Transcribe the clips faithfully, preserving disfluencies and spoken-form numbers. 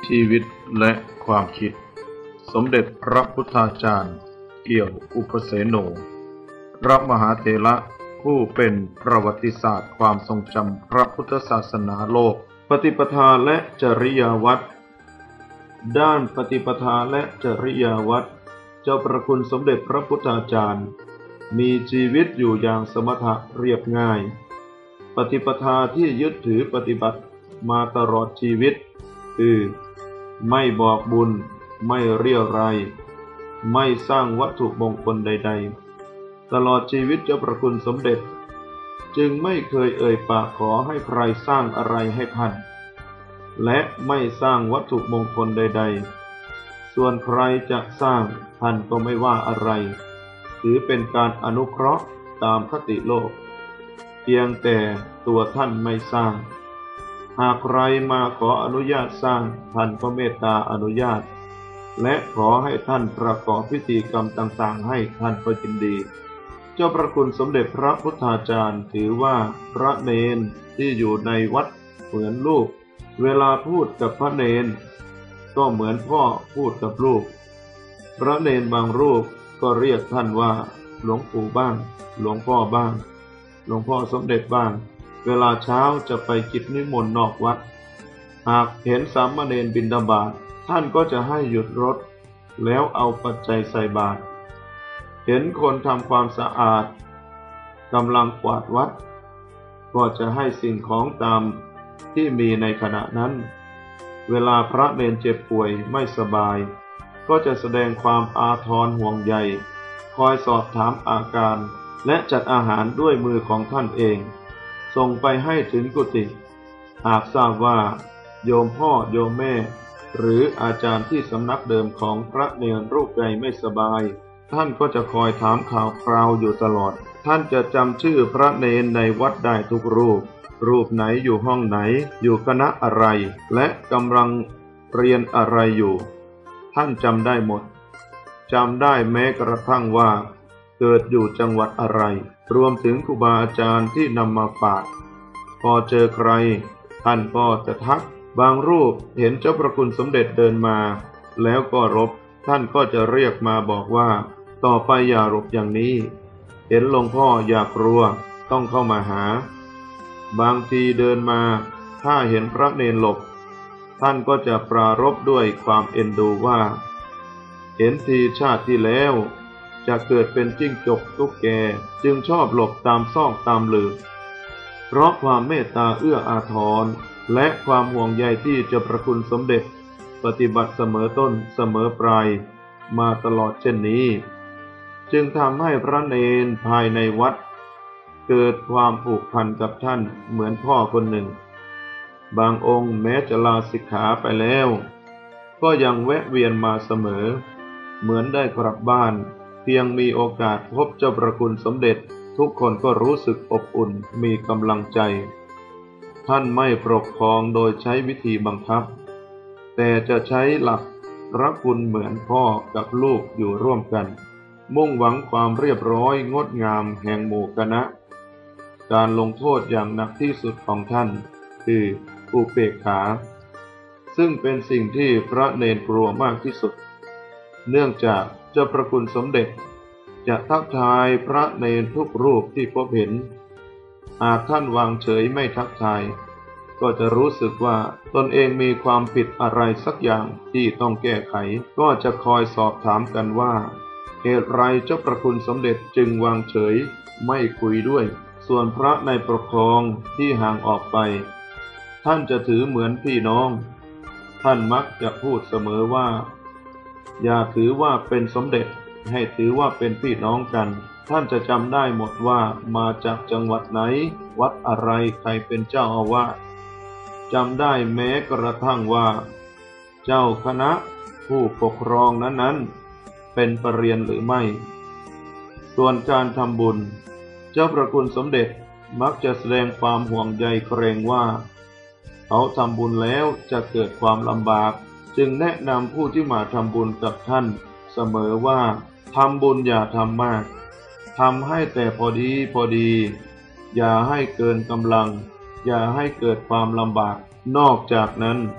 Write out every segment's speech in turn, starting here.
ชีวิตและความคิดสมเด็จพระพุทธาจารย์เกี่ยวอุปเสโนพระมหาเถระผู้เป็นประวัติศาสตร์ความทรงจำพระพุทธศาสนาโลกปฏิปทาและจริยวัตรด้านปฏิปทาและจริยวัตรเจ้าประคุณสมเด็จพระพุทธาจารย์มีชีวิตอยู่อย่างสมถะเรียบง่ายปฏิปทาที่ยึดถือปฏิบัติมาตลอดชีวิตคือไม่บอกบุญไม่เรี่ยวไรไม่สร้างวัตถุมงคลใดๆตลอดชีวิตเจ้าประคุณสมเด็จจึงไม่เคยเอ่ยปากขอให้ใครสร้างอะไรให้ท่านและไม่สร้างวัตถุมงคลใดๆส่วนใครจะสร้างท่านก็ไม่ว่าอะไรถือเป็นการอนุเคราะห์ตามคติโลกเพียงแต่ตัวท่านไม่สร้างหากใครมาขออนุญาตสร้างท่านก็เมตตาอนุญาตและขอให้ท่านประกอบพิธีกรรมต่างๆให้ท่านก็ยินดีเจ้าประคุณสมเด็จพระพุทธาจารย์ถือว่าพระเนนที่อยู่ในวัดเหมือนลูกเวลาพูดกับพระเนนก็เหมือนพ่อพูดกับลูกพระเนนบางรูปก็เรียกท่านว่าหลวงปู่บ้างหลวงพ่อบ้างหลวงพ่อสมเด็จบ้างเวลาเช้าจะไปกิจนิมนต์นอกวัดหากเห็นสามเณรบิณฑบาตท่านก็จะให้หยุดรถแล้วเอาปัจจัยใส่บาตรเห็นคนทำความสะอาดกำลังกวาดวัดก็จะให้สิ่งของตามที่มีในขณะนั้นเวลาพระเนรเจ็บป่วยไม่สบายก็จะแสดงความอาทรห่วงใยคอยสอบถามอาการและจัดอาหารด้วยมือของท่านเองส่งไปให้ถึงกุฏิหากทราบว่าโยมพ่อโยมแม่หรืออาจารย์ที่สำนักเดิมของพระเนรรูปใดไม่สบายท่านก็จะคอยถามข่าวคราวอยู่ตลอดท่านจะจำชื่อพระเนรในวัดได้ทุกรูปรูปไหนอยู่ห้องไหนอยู่คณะอะไรและกำลังเรียนอะไรอยู่ท่านจำได้หมดจำได้แม้กระทั่งว่าเกิดอยู่จังหวัดอะไรรวมถึงครูบาอาจารย์ที่นำมาฝากพอเจอใครท่านก็จะทักบางรูปเห็นเจ้าประคุณสมเด็จเดินมาแล้วก็รบท่านก็จะเรียกมาบอกว่าต่อไปอย่ารบอย่างนี้เห็นหลวงพ่ออยากรัวต้องเข้ามาหาบางทีเดินมาถ้าเห็นพระเนรหลบท่านก็จะปรารภด้วยความเอ็นดูว่าเห็นทีชาติที่แล้วจะเกิดเป็นจิ้งจกตุ๊กแกจึงชอบหลบตามซอกตามหลืบเพราะความเมตตาเอื้ออาทรและความห่วงใยที่เจ้าประคุณสมเด็จปฏิบัติเสมอต้นเสมอปลายมาตลอดเช่นนี้จึงทำให้พระเนรภายในวัดเกิดความผูกพันกับท่านเหมือนพ่อคนหนึ่งบางองค์แม้จะลาสิกขาไปแล้วก็ยังแวะเวียนมาเสมอเหมือนได้กลับบ้านเพียงมีโอกาสพบเจ้าประคุณสมเด็จทุกคนก็รู้สึกอบอุ่นมีกำลังใจท่านไม่ปกครองโดยใช้วิธีบังคับแต่จะใช้หลักรักคุณเหมือนพ่อกับลูกอยู่ร่วมกันมุ่งหวังความเรียบร้อยงดงามแห่งหมู่คณะการลงโทษอย่างหนักที่สุดของท่านคืออุเบกขาซึ่งเป็นสิ่งที่พระเนรกลัวมากที่สุดเนื่องจากเจ้าประคุณสมเด็จจะทักทายพระเนรทุกรูปที่พบเห็นหากท่านวางเฉยไม่ทักทายก็จะรู้สึกว่าตนเองมีความผิดอะไรสักอย่างที่ต้องแก้ไขก็จะคอยสอบถามกันว่าเหตุไรเจ้าประคุณสมเด็จจึงวางเฉยไม่คุยด้วยส่วนพระในปกครองที่ห่างออกไปท่านจะถือเหมือนพี่น้องท่านมักจะพูดเสมอว่าอย่าถือว่าเป็นสมเด็จให้ถือว่าเป็นพี่น้องกันท่านจะจำได้หมดว่ามาจากจังหวัดไหนวัดอะไรใครเป็นเจ้าอาวาสจำได้แม้กระทั่งว่าเจ้าคณะผู้ปกครองนั้นๆเป็นประเรียนหรือไม่ส่วนการทำบุญเจ้าประคุณสมเด็จมักจะแสดงความห่วงใยเกรงว่าเขาทำบุญแล้วจะเกิดความลำบากจึงแนะนำผู้ที่มาทำบุญกับท่านเสมอว่าทำบุญอย่าทำมากทำให้แต่พอดีพอดีอย่าให้เกินกำลังอย่าให้เกิดความลำบากนอกจากนั้น เ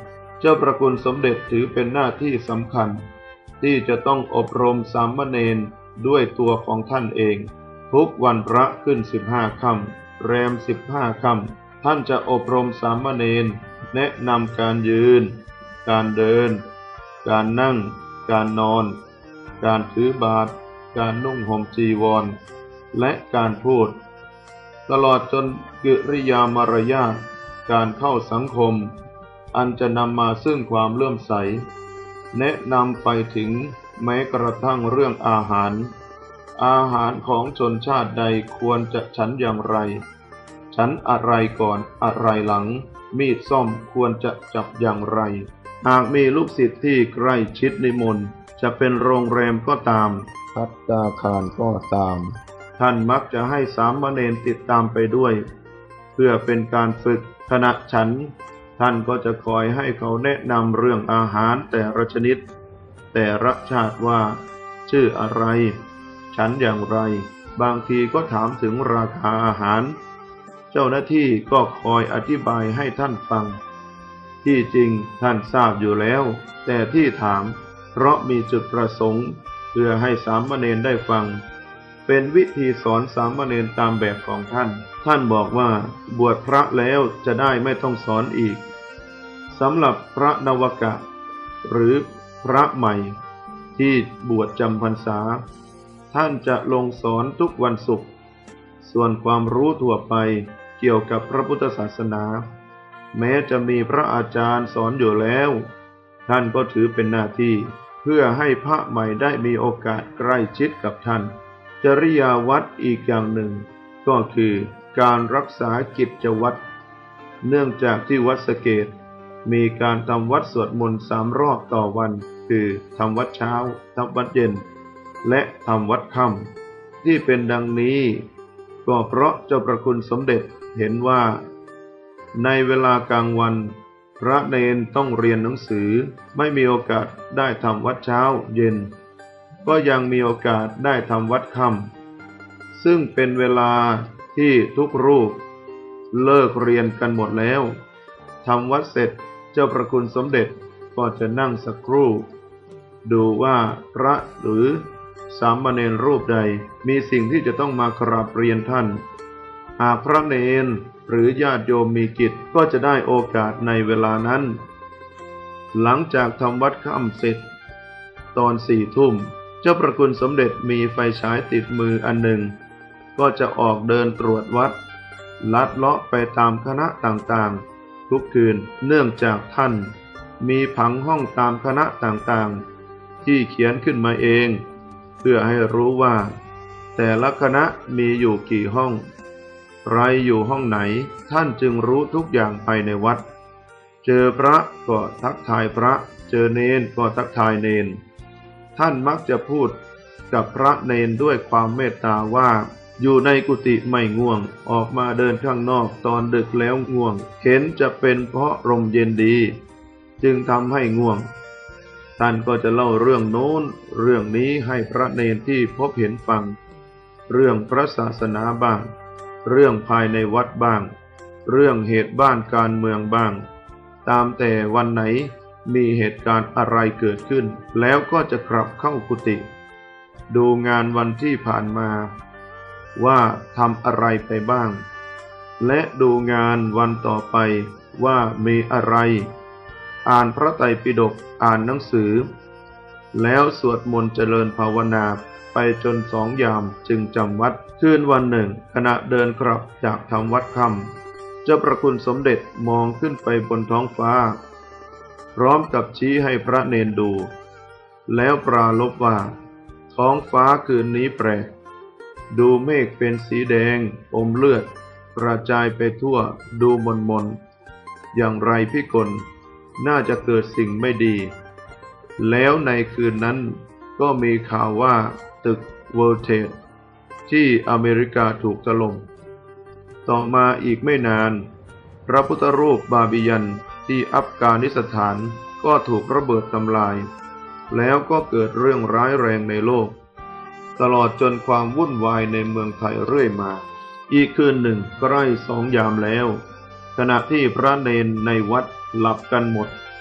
จ้าประคุณสมเด็จถือเป็นหน้าที่สำคัญที่จะต้องอบรมสามเณรด้วยตัวของท่านเองทุกวันพระขึ้นสิบห้าค่ำแรมสิบห้าค่ำท่านจะอบรมสามเณรแนะนำการยืนการเดินการนั่งการนอนการถือบาตรการนุ่งห่มจีวรและการพูดตลอดจนกิริยามารยาทการเข้าสังคมอันจะนำมาซึ่งความเลื่อมใสแนะนำไปถึงแม้กระทั่งเรื่องอาหารอาหารของชนชาติใดควรจะฉันอย่างไรฉันอะไรก่อนอะไรหลังมีดส้อมควรจะจับอย่างไรหากมีลูกศิษย์ที่ใกล้ชิดนิมนต์จะเป็นโรงแรมก็ตามภัตตาคารก็ตามท่านมักจะให้สามเณรติดตามไปด้วยเพื่อเป็นการฝึกขณะฉันท่านก็จะคอยให้เขาแนะนำเรื่องอาหารแต่ละชนิดแต่ละชาติว่าชื่ออะไรฉันอย่างไรบางทีก็ถามถึงราคาอาหารเจ้าหน้าที่ก็คอยอธิบายให้ท่านฟังที่จริงท่านทราบอยู่แล้วแต่ที่ถามเพราะมีจุดประสงค์เพื่อให้สามเณรได้ฟังเป็นวิธีสอนสามเณรตามแบบของท่านท่านบอกว่าบวชพระแล้วจะได้ไม่ต้องสอนอีกสำหรับพระนวกะหรือพระใหม่ที่บวชจำพรรษาท่านจะลงสอนทุกวันศุกร์ส่วนความรู้ทั่วไปเกี่ยวกับพระพุทธศาสนาแม้จะมีพระอาจารย์สอนอยู่แล้วท่านก็ถือเป็นหน้าที่เพื่อให้พระใหม่ได้มีโอกาสใกล้ชิดกับท่านจริยาวัดอีกอย่างหนึ่งก็คือการรักษากิจวัตรเนื่องจากที่วัดสะเกษมีการทำวัดสวดมนต์สามรอบต่อวันคือทำวัดเช้าทำวัดเย็นและทำวัดค่ำที่เป็นดังนี้ก็เพราะเจ้าประคุณสมเด็จเห็นว่าในเวลากลางวันพระเณรต้องเรียนหนังสือไม่มีโอกาสได้ทำวัดเช้าเย็นก็ยังมีโอกาสได้ทำวัดค่ำซึ่งเป็นเวลาที่ทุกรูปเลิกเรียนกันหมดแล้วทำวัดเสร็จเจ้าประคุณสมเด็จก็จะนั่งสักครู่ดูว่าพระหรือสามเณรรูปใดมีสิ่งที่จะต้องมากราบเรียนท่านหากพระเณรหรือญาติโยมมีกิจก็จะได้โอกาสในเวลานั้นหลังจากทำวัดค่ำเสร็จตอนสี่ทุ่มเจ้าประคุณสมเด็จมีไฟฉายติดมืออันหนึ่งก็จะออกเดินตรวจวัดลัดเลาะไปตามคณะต่างๆทุกคืนเนื่องจากท่านมีผังห้องตามคณะต่างๆที่เขียนขึ้นมาเองเพื่อให้รู้ว่าแต่ละคณะมีอยู่กี่ห้องใครอยู่ห้องไหนท่านจึงรู้ทุกอย่างภายในวัดเจอพระก็ทักทายพระเจอเณรก็ทักทายเณรท่านมักจะพูดกับพระเณรด้วยความเมตตาว่าอยู่ในกุฏิไม่ง่วงออกมาเดินข้างนอกตอนดึกแล้วง่วงเห็นจะเป็นเพราะลมเย็นดีจึงทำให้ง่วงท่านก็จะเล่าเรื่องโน้นเรื่องนี้ให้พระเณรที่พบเห็นฟังเรื่องพระศาสนาบ้างเรื่องภายในวัดบ้างเรื่องเหตุบ้านการเมืองบ้างตามแต่วันไหนมีเหตุการณ์อะไรเกิดขึ้นแล้วก็จะกลับเข้ากุฏิดูงานวันที่ผ่านมาว่าทำอะไรไปบ้างและดูงานวันต่อไปว่ามีอะไรอ่านพระไตรปิฎกอ่านหนังสือแล้วสวดมนต์เจริญภาวนาไปจนสองยามจึงจำวัดคืนวันหนึ่งขณะเดินกลับจากทำวัดค่ำเจ้าประคุณสมเด็จมองขึ้นไปบนท้องฟ้าพร้อมกับชี้ให้พระเนนดูแล้วปราลบว่าท้องฟ้าคืนนี้แปลกดูเมฆเป็นสีแดงอมเลือดกระจายไปทั่วดูมนมนอย่างไรพิกลน่าจะเกิดสิ่งไม่ดีแล้วในคืนนั้นก็มีข่าวว่าตึก World Trade ที่อเมริกาถูกถล่มต่อมาอีกไม่นานพระพุทธรูปบาบิยันที่อัฟกานิสถานก็ถูกระเบิดทำลายแล้วก็เกิดเรื่องร้ายแรงในโลกตลอดจนความวุ่นวายในเมืองไทยเรื่อยมาอีกคืนหนึ่งใกล้สองยามแล้วขณะที่พระเณรในวัดหลับกันหมด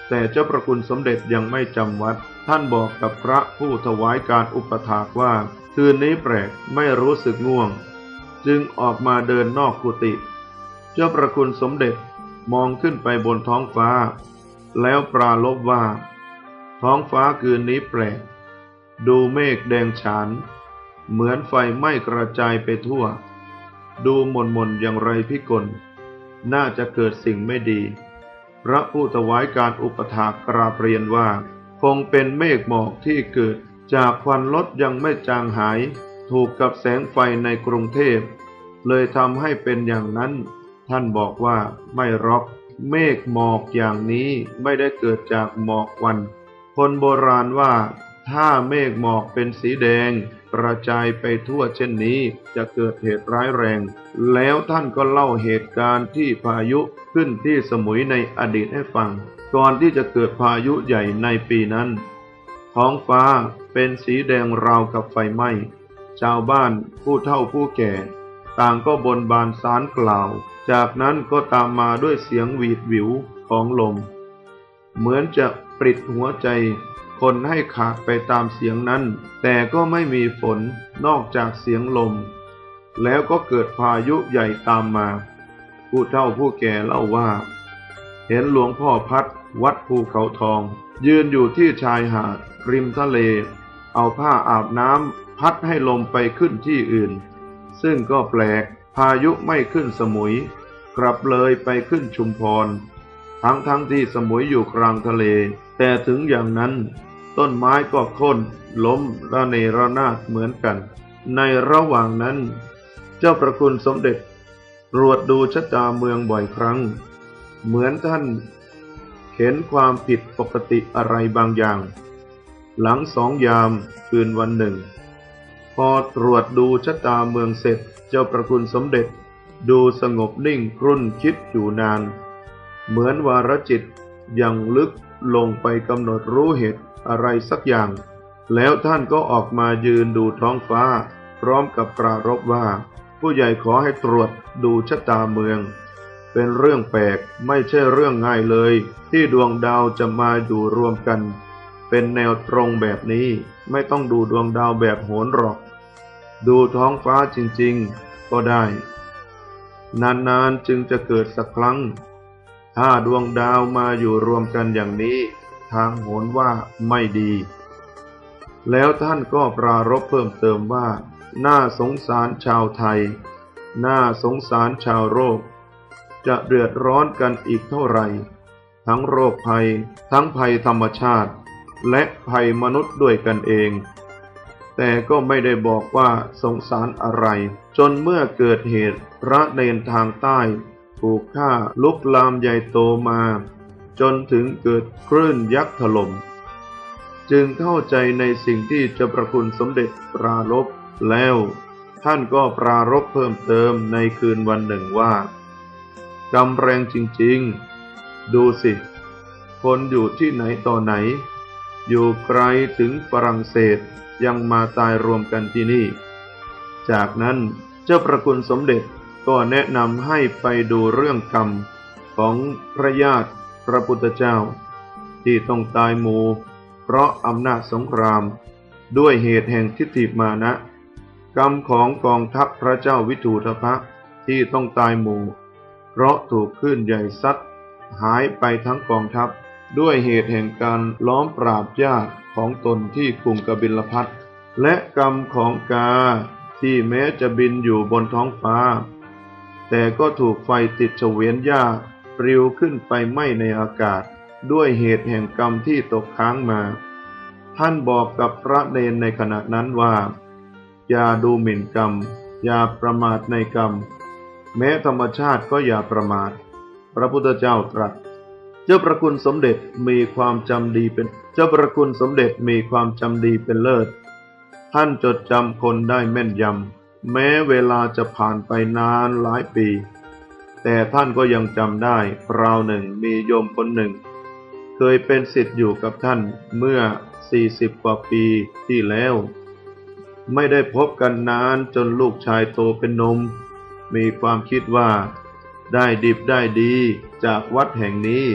แต่เจ้าประคุณสมเด็จยังไม่จำวัดท่านบอกกับพระผู้ถวายการอุปถากว่าคืนนี้แปลกไม่รู้สึกง่วงจึงออกมาเดินนอกกุฏิเจ้าประคุณสมเด็จมองขึ้นไปบนท้องฟ้าแล้วปราลบว่าท้องฟ้าคืนนี้แปลกดูเมฆแดงฉานเหมือนไฟไหม้กระจายไปทั่วดูหม่นหม่นอย่างไรพิกลน่าจะเกิดสิ่งไม่ดีพระผู้ถวายการอุปถากกราบเรียนว่าคงเป็นเมฆหมอกที่เกิดจากควันรถยังไม่จางหายถูกกับแสงไฟในกรุงเทพเลยทำให้เป็นอย่างนั้นท่านบอกว่าไม่หรอกเมฆหมอกอย่างนี้ไม่ได้เกิดจากหมอกควันคนโบราณว่าถ้าเมฆหมอกเป็นสีแดงกระจายไปทั่วเช่นนี้จะเกิดเหตุร้ายแรงแล้วท่านก็เล่าเหตุการณ์ที่พายุขึ้นที่สมุยในอดีตให้ฟังก่อนที่จะเกิดพายุใหญ่ในปีนั้นท้องฟ้าเป็นสีแดงราวกับไฟไหม้ชาวบ้านผู้เฒ่าผู้แก่ต่างก็บนบานศาลกล่าวจากนั้นก็ตามมาด้วยเสียงหวีดหวิวของลมเหมือนจะปลิดหัวใจคนให้ขาดไปตามเสียงนั้นแต่ก็ไม่มีฝนนอกจากเสียงลมแล้วก็เกิดพายุใหญ่ตามมาผู้เฒ่าผู้แก่เล่าว่าเห็นหลวงพ่อพัดวัดภูเขาทองยืนอยู่ที่ชายหาดริมทะเลเอาผ้าอาบน้ำพัดให้ลมไปขึ้นที่อื่นซึ่งก็แปลกพายุไม่ขึ้นสมุยกลับเลยไปขึ้นชุมพรทั้งทั้งที่สมุยอยู่กลางทะเลแต่ถึงอย่างนั้นต้นไม้ก็โค่นล้มระเนระนาดเหมือนกันในระหว่างนั้นเจ้าประคุณสมเด็จตรวจดูชะตาเมืองบ่อยครั้งเหมือนท่านเห็นความผิดปกติอะไรบางอย่างหลังสองยามคืนวันหนึ่งพอตรวจดูชะตาเมืองเสร็จเจ้าประคุณสมเด็จดูสงบนิ่งครุ่นคิดอยู่นานเหมือนวาระจิตยังลึกลงไปกำหนดรู้เหตุอะไรสักอย่างแล้วท่านก็ออกมายืนดูท้องฟ้าพร้อมกับปรารภว่าผู้ใหญ่ขอให้ตรวจดูชะตาเมืองเป็นเรื่องแปลกไม่ใช่เรื่องง่ายเลยที่ดวงดาวจะมาอยู่รวมกันเป็นแนวตรงแบบนี้ไม่ต้องดูดวงดาวแบบโหรหรอกดูท้องฟ้าจริงๆก็ได้นานๆจึงจะเกิดสักครั้งถ้าดวงดาวมาอยู่รวมกันอย่างนี้ทางโหรว่าไม่ดีแล้วท่านก็ปรารภเพิ่มเติมว่าน่าสงสารชาวไทยน่าสงสารชาวโลกจะเดือดร้อนกันอีกเท่าไหร่ทั้งโรคภัยทั้งภัยธรรมชาติและภัยมนุษย์ด้วยกันเองแต่ก็ไม่ได้บอกว่าสงสารอะไรจนเมื่อเกิดเหตุพระเนนทางใต้ถูกฆ่าลุกลามใหญ่โตมาจนถึงเกิดคลื่นยักษ์ถล่มจึงเข้าใจในสิ่งที่เจ้าประคุณสมเด็จปรารภแล้วท่านก็ปรารภเพิ่มเติมในคืนวันหนึ่งว่ากรรมแรงจริงๆดูสิคนอยู่ที่ไหนต่อไหนอยู่ไกลถึงฝรั่งเศสยังมาตายรวมกันที่นี่จากนั้นเจ้าประคุณสมเด็จก็แนะนำให้ไปดูเรื่องกรรมของพระญาติพระพุทธเจ้าที่ต้องตายหมู่เพราะอำนาจสงครามด้วยเหตุแห่งทิฏฐิมานะกรรมของกองทัพพระเจ้าวิทูธพะที่ต้องตายหมู่เพราะถูกคลื่นใหญ่ซัดหายไปทั้งกองทัพด้วยเหตุแห่งการล้อมปราบญาติของตนที่กรุงกบิลพัสต์และกรรมของกาที่แม้จะบินอยู่บนท้องฟ้าแต่ก็ถูกไฟติดเฉวียนหญ้าปลิวขึ้นไปไหม้ในอากาศด้วยเหตุแห่งกรรมที่ตกค้างมาท่านบอกกับพระเนรในขณะนั้นว่าอย่าดูหมิ่นกรรมอย่าประมาทในกรรมแม้ธรรมชาติก็อย่าประมาทพระพุทธเจ้าตรัสเจ้าประคุณสมเด็จมีความจำดีเป็นเจ้าประคุณสมเด็จมีความจำดีเป็นเลิศท่านจดจำคนได้แม่นยำแม้เวลาจะผ่านไปนานหลายปีแต่ท่านก็ยังจำได้คราวหนึ่งมีโยมคนหนึ่งเคยเป็นศิษย์อยู่กับท่านเมื่อสี่สิบกว่าปีที่แล้วไม่ได้พบกันนานจนลูกชายโตเป็นหนุ่มมีความคิดว่าได้ดิบได้ดีจากวัดแห่งนี้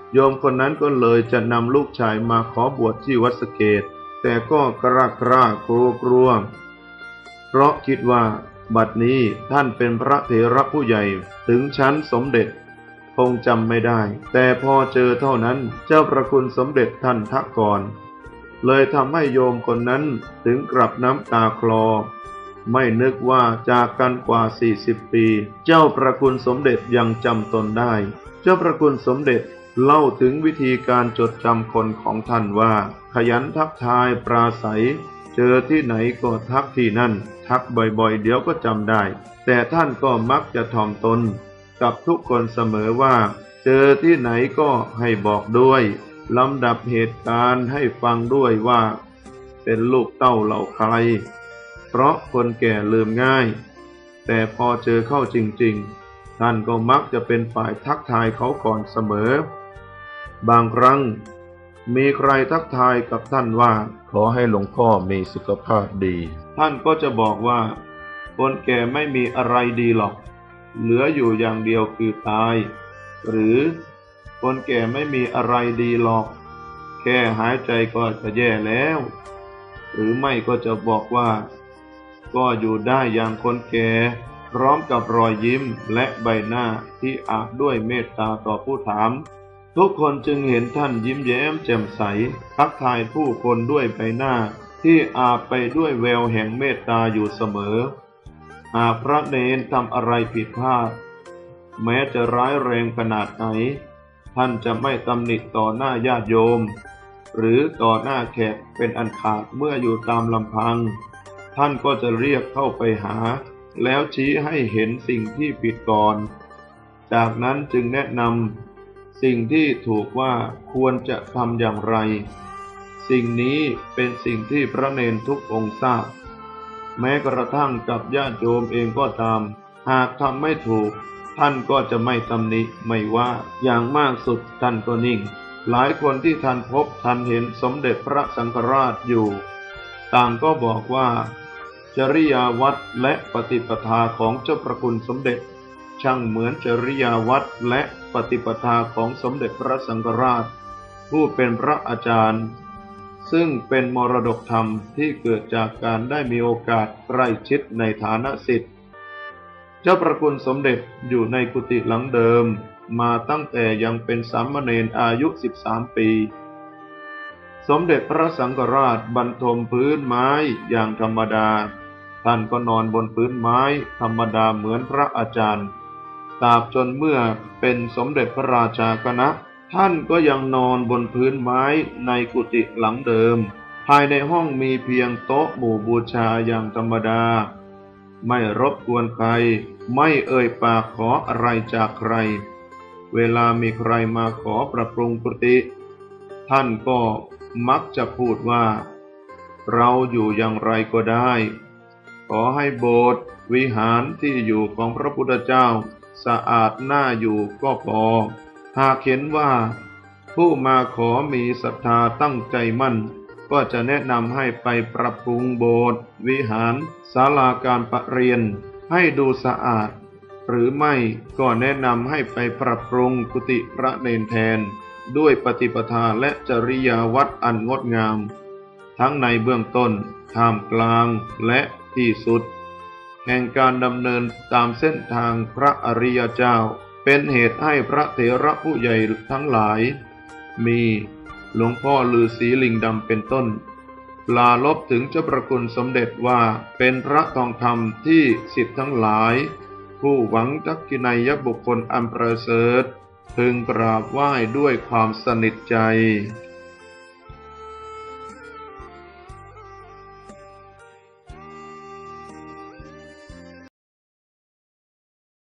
โยมคนนั้นก็เลยจะนำลูกชายมาขอบวชที่วัดสะเกษแต่ก็กระกระกลัวกลัวเพราะคิดว่าบัดนี้ท่านเป็นพระเถระผู้ใหญ่ถึงชั้นสมเด็จคงจำไม่ได้แต่พอเจอเท่านั้นเจ้าประคุณสมเด็จท่านทักก่อนเลยทำให้โยมคนนั้นถึงกลับน้ำตาคลอไม่นึกว่าจากกันกว่าสี่สิบปีเจ้าประคุณสมเด็จยังจำตนได้เจ้าประคุณสมเด็จเล่าถึงวิธีการจดจำคนของท่านว่าขยันทักทายปราศัยเจอที่ไหนก็ทักที่นั่นทักบ่อยๆเดี๋ยวก็จำได้แต่ท่านก็มักจะถ่อมตนกับทุกคนเสมอว่าเจอที่ไหนก็ให้บอกด้วยลำดับเหตุการณ์ให้ฟังด้วยว่าเป็นลูกเต้าเหล่าใครเพราะคนแก่ลืมง่ายแต่พอเจอเข้าจริงๆท่านก็มักจะเป็นฝ่ายทักทายเขาก่อนเสมอบางครั้งมีใครทักทายกับท่านว่าขอให้หลวงพ่อมีสุขภาพดีท่านก็จะบอกว่าคนแก่ไม่มีอะไรดีหรอกเหลืออยู่อย่างเดียวคือตายหรือคนแก่ไม่มีอะไรดีหรอกแค่หายใจก็จะแย่แล้วหรือไม่ก็จะบอกว่าก็อยู่ได้อย่างคนแก่พร้อมกับรอยยิ้มและใบหน้าที่อาบด้วยเมตตาต่อผู้ถามทุกคนจึงเห็นท่านยิ้มแย้มแจ่มใสทักทายผู้คนด้วยใบหน้าที่อาบไปด้วยแววแห่งเมตตาอยู่เสมอหากพระเนรทำอะไรผิดพลาดแม้จะร้ายแรงขนาดไหนท่านจะไม่ตำหนิต่อหน้าญาติโยมหรือต่อหน้าแขกเป็นอันขาดเมื่ออยู่ตามลำพังท่านก็จะเรียกเข้าไปหาแล้วชี้ให้เห็นสิ่งที่ผิดก่อนจากนั้นจึงแนะนำสิ่งที่ถูกว่าควรจะทำอย่างไรสิ่งนี้เป็นสิ่งที่พระเนรทุกองค์ทราบแม้กระทั่งกับญาติโยมเองก็ตามหากทำไม่ถูกท่านก็จะไม่ตำหนิไม่ว่าอย่างมากสุดท่านก็นิ่งหลายคนที่ท่านพบท่านเห็นสมเด็จพระสังฆราชอยู่ต่างก็บอกว่าจริยาวัดและปฏิปทาของเจ้าประคุณสมเด็จช่างเหมือนจริยาวัดและปฏิปทาของสมเด็จพระสังฆราชผู้เป็นพระอาจารย์ซึ่งเป็นมรดกธรรมที่เกิดจากการได้มีโอกาสใกล้ชิดในฐานะศิษย์เจ้าประคุณสมเด็จอยู่ในกุฏิหลังเดิมมาตั้งแต่ยังเป็นสามเณรอายุสิบสามปีสมเด็จพระสังฆราชบรรทมพื้นไม้อย่างธรรมดาท่านก็นอนบนพื้นไม้ธรรมดาเหมือนพระอาจารย์ตราบจนเมื่อเป็นสมเด็จพระราชาคณะท่านก็ยังนอนบนพื้นไม้ในกุฏิหลังเดิมภายในห้องมีเพียงโต๊ะหมู่บูชาอย่างธรรมดาไม่รบกวนใครไม่เอ่ยปากขออะไรจากใครเวลามีใครมาขอปรับปรุงกุฏิท่านก็มักจะพูดว่าเราอยู่อย่างไรก็ได้ขอให้โบสถ์วิหารที่อยู่ของพระพุทธเจ้าสะอาดน่าอยู่ก็พอหากเห็นว่าผู้มาขอมีศรัทธาตั้งใจมั่นก็จะแนะนำให้ไปปรับปรุงโบสถ์วิหารศาลาการประเรียนให้ดูสะอาดหรือไม่ก็แนะนำให้ไปปรับปรุงกุฏิพระเนรแทนด้วยปฏิปทาและจริยาวัดอันงดงามทั้งในเบื้องต้นท่ามกลางและที่สุดแห่งการดำเนินตามเส้นทางพระอริยเจ้าเป็นเหตุให้พระเถระผู้ใหญ่ทั้งหลายมีหลวงพ่อฤาษีลิงดำเป็นต้นปลาลบถึงเจ้าประคุณสมเด็จว่าเป็นพระทองคำที่ศิษย์ทั้งหลายผู้หวังทักขินัยบุคคลอันประเสริฐพึงกราบไหว้ด้วยความสนิทใจ